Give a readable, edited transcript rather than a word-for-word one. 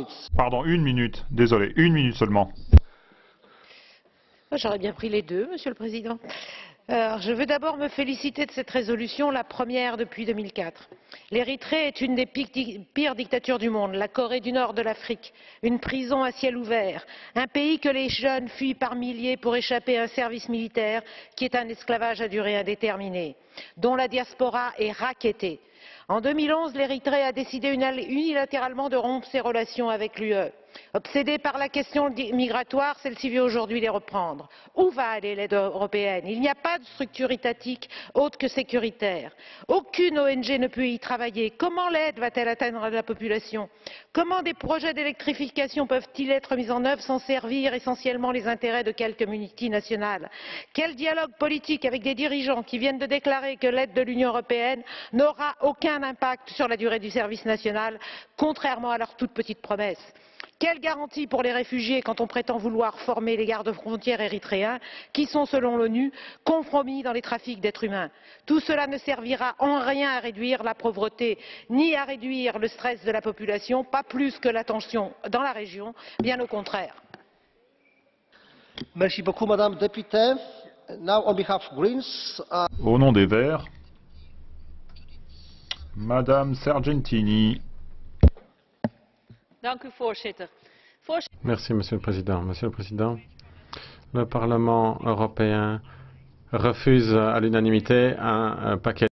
minutes. Pardon, une minute. Désolé, une minute seulement. J'aurais bien pris les deux, Monsieur le Président. Alors, je veux d'abord me féliciter de cette résolution, la première depuis 2004. L'Érythrée est une des pires dictatures du monde, la Corée du Nord de l'Afrique, une prison à ciel ouvert, un pays que les jeunes fuient par milliers pour échapper à un service militaire qui est un esclavage à durée indéterminée, dont la diaspora est rackettée. En 2011, l'Érythrée a décidé unilatéralement de rompre ses relations avec l'UE. Obsédée par la question migratoire, celle-ci veut aujourd'hui les reprendre. Où va aller l'aide européenne? Il n'y a pas de structure étatique autre que sécuritaire. Aucune ONG ne peut y travailler. Comment l'aide va-t-elle atteindre la population? Comment des projets d'électrification peuvent-ils être mis en œuvre sans servir essentiellement les intérêts de quelques multinationales? Quel dialogue politique avec des dirigeants qui viennent de déclarer que l'aide de l'Union européenne n'aura aucun impact sur la durée du service national, contrairement à leurs toutes petites promesses? Quelle garantie pour les réfugiés quand on prétend vouloir former les gardes-frontières érythréens qui sont, selon l'ONU, compromis dans les trafics d'êtres humains? Tout cela ne servira en rien à réduire la pauvreté, ni à réduire le stress de la population, pas plus que la tension dans la région, bien au contraire. Merci beaucoup, Madame la députée. Now, on behalf of Greens, Au nom des Verts, Madame Sargentini. Merci, Monsieur le Président. Monsieur le Président, le Parlement européen refuse à l'unanimité un paquet